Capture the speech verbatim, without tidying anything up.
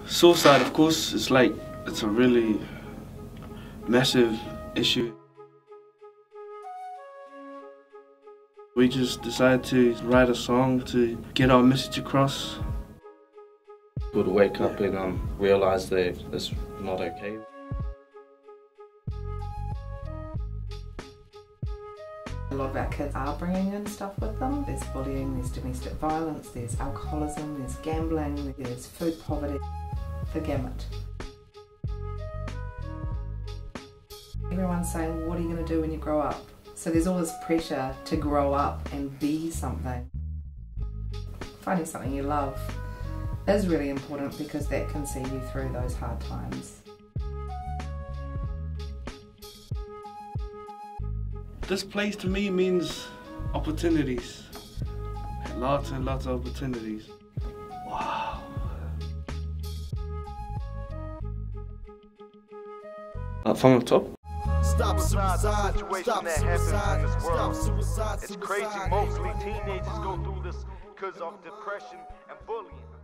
Suicide, of course, it's like, it's a really massive issue. We just decided to write a song to get our message across. People to wake up and um, realise that it's not okay. A lot of our kids are bringing in stuff with them. There's bullying, there's domestic violence, there's alcoholism, there's gambling, there's food poverty, the gamut. Everyone's saying, what are you going to do when you grow up? So there's all this pressure to grow up and be something. Finding something you love is really important because that can see you through those hard times. This place to me means opportunities. Lots and lots of opportunities. Wow. Up from the top. Stop suicide, situation that happens in this world. It's crazy, mostly teenagers go through this because of depression and bullying.